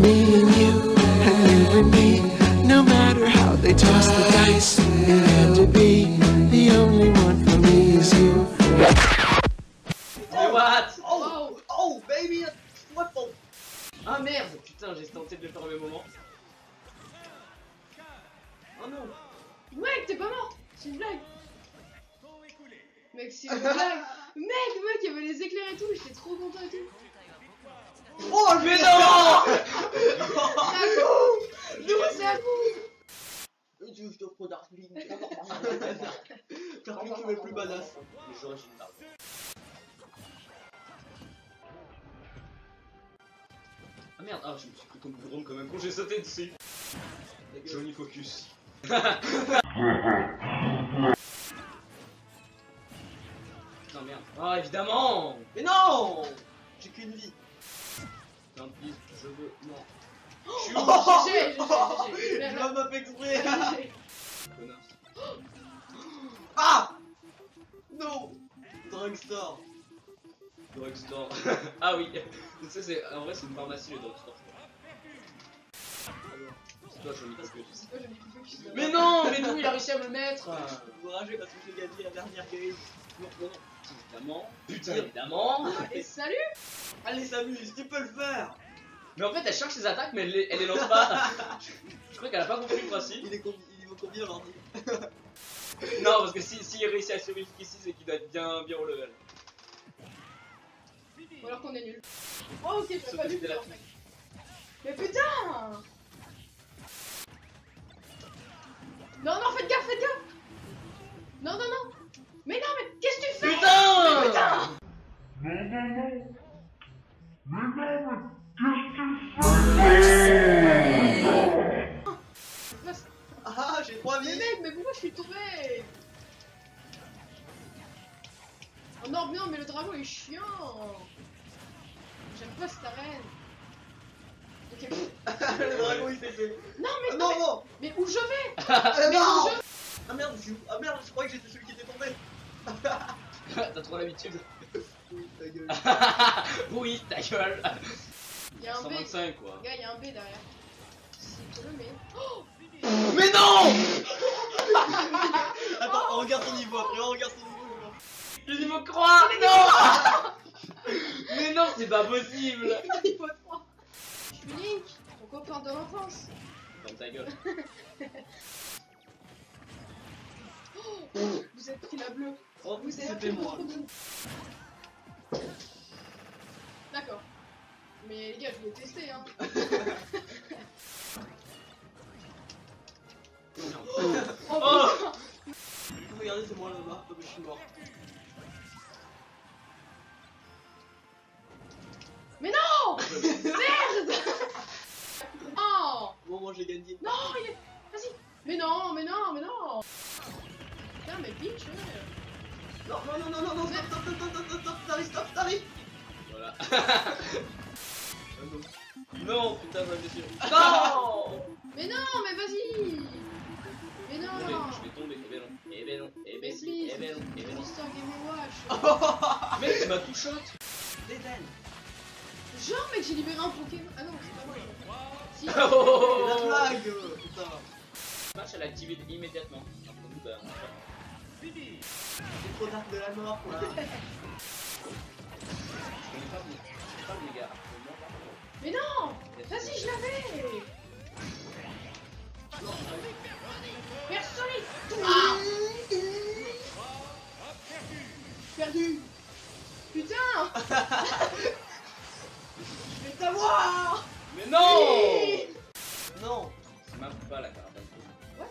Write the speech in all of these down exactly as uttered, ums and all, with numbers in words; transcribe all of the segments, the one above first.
me and you, and you and me. No matter how they toss the dice, it had to be. The only one for me is you. Oh, what? Oh, oh, baby, what the... Ah merde, putain, j'ai tenté de le faire au même moment. Oh non. mec, t'es pas mort. C'est une blague. Mec, c'est une blague. Mec, mec, il y avait les éclairs et tout, j'étais trop content et tout. Oh, mais non. Nous, c'est à vous. Je te prends Darkling. Darkling qui met le plus badass. Les origines d'Arkling. Ah merde, ah je me suis pris comme drone comme un con, j'ai sauté dessus. Johnny Focus. Non merde. Ah évidemment. Mais non. J'ai qu'une vie. Tant pis, je veux... Non. Je suis où? G G, G G, G G. Je vais m'appeler exprès. Connasse. Ah. Non. Drugstore. Drugstore. Ah oui. Tu sais, c'est... En vrai, c'est une pharmacie, le drugstore. C'est toi, Johnny Focus. C'est quoi, Johnny Focus? Mais non, mais d'où il a réussi à me le mettre? Vous ragez parce que j'ai gagné la dernière game. Non, non, non. Évidemment. Putain, évidemment. Et salut. Allez, s'amuse, tu peux le faire. Mais en fait, elle cherche ses attaques, mais elle les, elle les lance pas. Je crois qu'elle a pas compris le principe. Il est combien, il vaut combien l'ordi? Non, parce que si, si il réussit à survivre ici, c'est qu'il doit être bien, bien au level. Ou alors qu'on est nul. Oh, ok, je pas vu. Mais putain. Non, non, faites gaffe, faites gaffe. Non, non, non. Mais non, mais qu'est-ce que tu fais? Putain. Mais putain. Non, non, non. Mais non, mais qu'est-ce que tu fais? Ah, j'ai trois vies. Mais mec, mais pourquoi je suis tombé? Oh non, non, mais le dragon est chiant. J'aime pas cette arène. Ok. Le dragon il s'est fait. Non, mais Ah, non, mais, non. mais où je vais? Ah, Mais non. où je... Ah merde, je... ah merde, je croyais que j'étais celui qui était tombé. T'as trop l'habitude. Oui, ta gueule. Oui, ta gueule. Il y a un cent B. vingt-cinq quoi. Gars, il y a un B derrière. Si tu le mets. Oh. Mais non. Attends, on regarde ton niveau après, on regarde ton niveau. Le niveau croix. Non. Mais non, c'est pas possible. Niveau trois. Je suis Link, ton copain de l'enfance. Ferme ta gueule. Oh, vous êtes pris la bleue. Oh, Vous êtes c'était moi. D'accord. Mais les gars, je voulais tester hein. Oh, Oh. putain. Regardez, c'est moi là-bas, comme je suis mort. Mais non. Merde. Oh. Bon, moi j'ai gagné. Non, il est... Vas-y. Mais non, mais non, mais non. Putain, mais bitch. Non, non, non, non, non, non, stop, stop, stop, stop, stop, stop, t'arrives, stop, t'arrives. Voilà. Non, putain, ma blessure. Non. Mais non, mais vas-y. Mais non. Je vais, je vais tomber, eh ben non, eh ben non, eh ben Mais si, please. eh ben non, eh ben non. Mister Game Watch. Mec, tu m'as tout shot. Dédale. Genre, mec, j'ai libéré un Pokémon. Ah non, c'est pas moi. Si. Oh, la blague, putain. Match, elle active immédiatement. Après nous, bah, on va faire. C'est trop dark de la mort, quoi. Je connais pas vous, je sais pas les gars. Mais non. Vas-y, je l'avais. Personne. Ah. Perdu. Putain. Je vais t'avoir. Mais non. Oui. Non. C'est même pas la carte. What?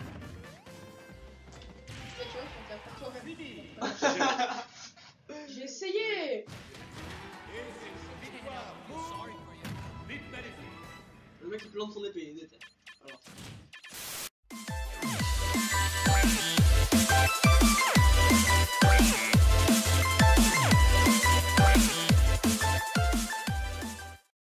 Mais tu vois, je t'en tape toi-même. J'ai essayé. Le mec il plante son épée, il déteste. Alors.